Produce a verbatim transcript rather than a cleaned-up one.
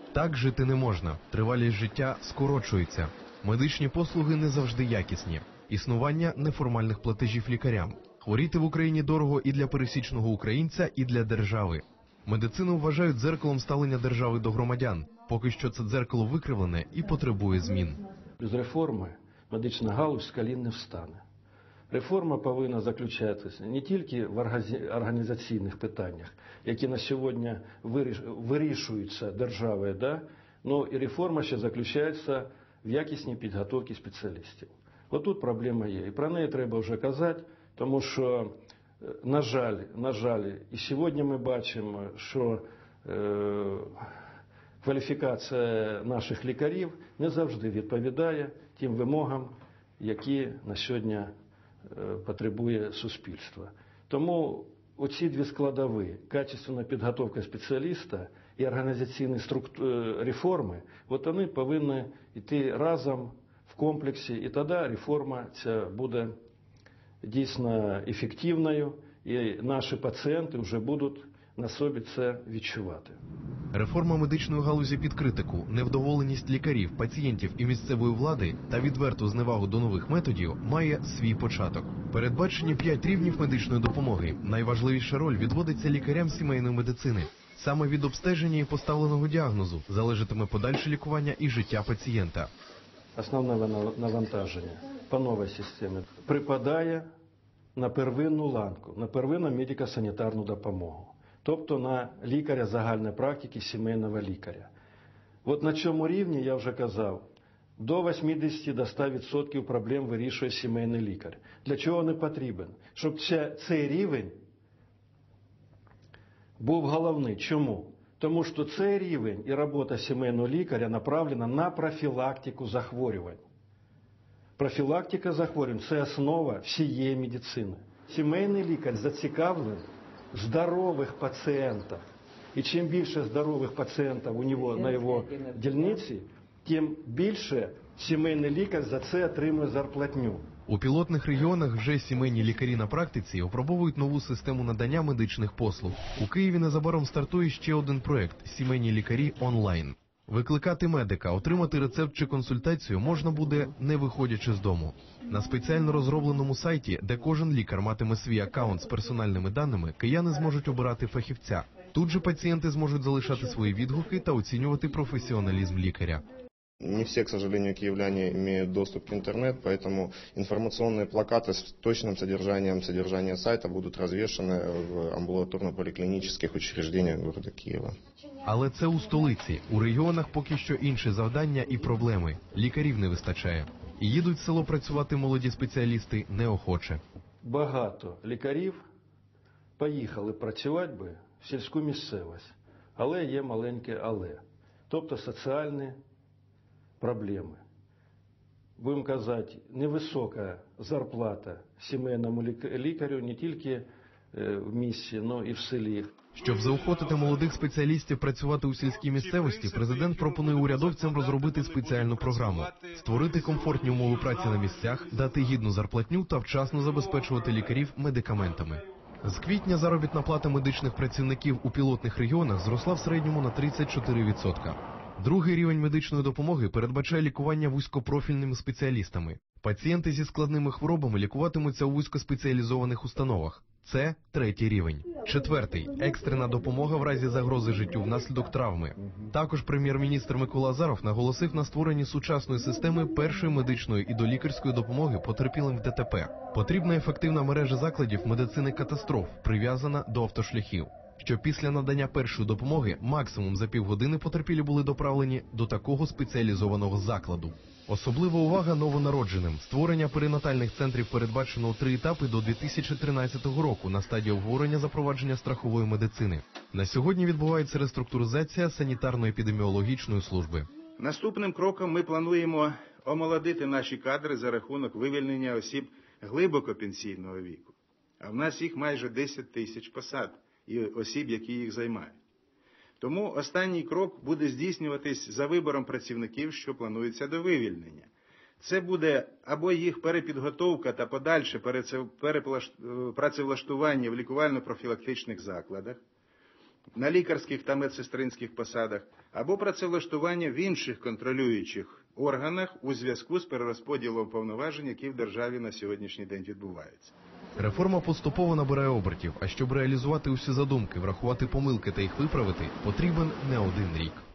Так жити не можна. Тривалість життя скорочується. Медичні послуги не завжди якісні. Існування неформальних платежів лікарям. Хворіти в Україні дорого і для пересічного українця, і для держави. Медицину вважають дзеркалом ставлення держави до громадян. Поки що це дзеркало викривлене і потребує змін. Без реформи медична галузь з колін не встане. Реформа повинна заключатися не тільки в організаційних питаннях, які на сьогодні вирішуються державою, да? але і реформа ще заключається в якісній підготовці спеціалістів. Ось тут проблема є. І про неї треба вже казати, тому що, на жаль, на жаль, і сьогодні ми бачимо, що е, кваліфікація наших лікарів не завжди відповідає тим вимогам, які на сьогодні е, потребує суспільство. Тому оці дві складові – качественна підготовка спеціаліста і організаційні структури, реформи, от вони повинні йти разом в комплексі, і тоді реформа ця буде дійсно ефективною, і наші пацієнти вже будуть на собі це відчувати. Реформа медичної галузі під критику, невдоволеність лікарів, пацієнтів і місцевої влади та відверту зневагу до нових методів має свій початок. Передбачені п'ять рівнів медичної допомоги. Найважливіша роль відводиться лікарям сімейної медицини. Саме від обстеження і поставленого діагнозу залежатиме подальше лікування і життя пацієнта. Основне навантаження по новій системі припадає на первинну ланку, на первинну медико-санітарну допомогу. Тобто на лікаря загальної практики, сімейного лікаря. От на цьому рівні, я вже казав, до вісімдесят до ста відсотків проблем вирішує сімейний лікар. Для чого не потрібен? Щоб цей рівень був головний. Чому? Тому що цей рівень і робота сімейного лікаря направлена на профілактику захворювань. Профілактика захворювань – це основа всієї медицини. Сімейний лікар зацікавлений в здорових пацієнтах. І чим більше здорових пацієнтів у нього на його дільниці, тим більше сімейний лікар за це отримує зарплатню. У пілотних регіонах вже сімейні лікарі на практиці опробовують нову систему надання медичних послуг. У Києві незабаром стартує ще один проект – «Сімейні лікарі онлайн». Викликати медика, отримати рецепт чи консультацію можна буде, не виходячи з дому. На спеціально розробленому сайті, де кожен лікар матиме свій аккаунт з персональними даними, кияни зможуть обирати фахівця. Тут же пацієнти зможуть залишати свої відгуки та оцінювати професіоналізм лікаря. Не все, к сожалению, киевляне имеют доступ к интернету, поэтому информационные плакаты с точным содержанием содержания сайта будут развешаны в амбулаторно-поликлинических учреждениях города Киева. Але це у столиці. У регіонах поки що інші завдання і проблеми. Лікарів не вистачає. І їдуть в село працювати молоді спеціалісти неохоче. Багато лікарів поїхали працювати би в сільську місцевість. Але є маленьке але. Тобто соціальні проблеми. Будемо казати, невисока зарплата сімейному лікарю не тільки в місті, але і в селі. Щоб заохотити молодих спеціалістів працювати у сільській місцевості, президент пропонує урядовцям розробити спеціальну програму, створити комфортні умови праці на місцях, дати гідну зарплатню та вчасно забезпечувати лікарів медикаментами. З квітня заробітна плата медичних працівників у пілотних регіонах зросла в середньому на тридцять чотири відсотки. Другий рівень медичної допомоги передбачає лікування вузькопрофільними спеціалістами. Пацієнти зі складними хворобами лікуватимуться у вузькоспеціалізованих установах. Це третій рівень. Четвертий – екстрена допомога в разі загрози життю внаслідок травми. Також прем'єр-міністр Микола Азаров наголосив на створенні сучасної системи першої медичної і долікарської допомоги потерпілим в ДТП. Потрібна ефективна мережа закладів медицини катастроф, прив'язана до автошляхів. Щоб після надання першої допомоги максимум за півгодини потерпілі були доправлені до такого спеціалізованого закладу. Особлива увага новонародженим. Створення перинатальних центрів передбачено у три етапи до дві тисячі тринадцятого року на стадії обговорення запровадження страхової медицини. На сьогодні відбувається реструктуризація санітарно-епідеміологічної служби. Наступним кроком ми плануємо омолодити наші кадри за рахунок вивільнення осіб глибоко пенсійного віку. А в нас їх майже десять тисяч посад і осіб, які їх займають. Тому останній крок буде здійснюватись за вибором працівників, що планується до вивільнення. Це буде або їх перепідготовка та подальше працевлаштування в лікувально-профілактичних закладах, на лікарських та медсестринських посадах, або працевлаштування в інших контролюючих органах у зв'язку з перерозподілом повноважень, які в державі на сьогоднішній день відбуваються. Реформа поступово набирає обертів, а щоб реалізувати усі задумки, врахувати помилки та їх виправити, потрібен не один рік.